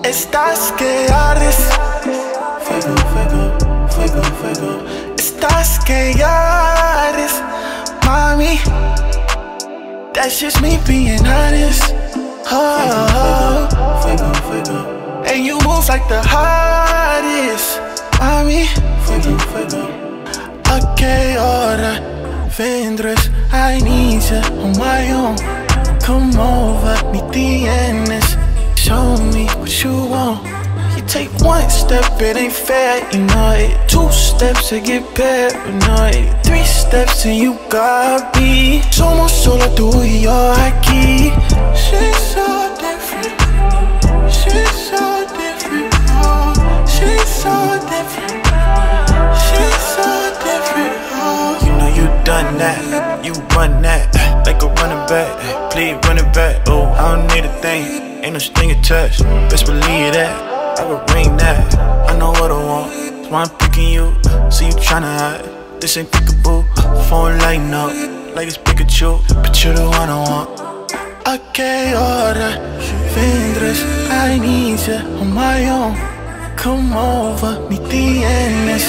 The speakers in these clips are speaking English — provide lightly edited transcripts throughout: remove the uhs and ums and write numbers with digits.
Estas que ardes. Fuego, fuego, fuego, fuego. Estas que ardes, mami. That's just me being honest. Oh, fuego, fuego. And you move like the hottest, mami. Fuego, fuego. Aquí, hora, vendras. I need you on my own. Come over, me tienes. Show me what you want. You take one step, it ain't fair, you know it. 2 steps to get paranoid. 3 steps and you got me. Somos solo tú y yo aquí. She's so different. She's so different. Oh, she's so different. She's so different. Oh, you know you done that. You run that like a running back. Please run it back. Oh, I don't need a thing. Ain't no string attached, best believe that. I would ring that, I know what I want. That's why I'm picking you, so you tryna hide. This ain't peekaboo, phone lighting up like it's Pikachu, but you're the one I want. Aquí, hora, vendras. I need you on my own. Come over, me tienes.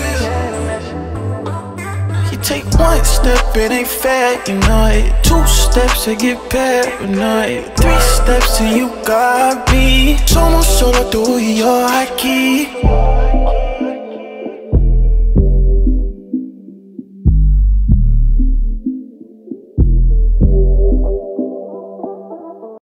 You take 1 step, it ain't fair, you know it. 2 steps to get paranoid. 3 steps and you got me. Somos solo tú y yo aquí.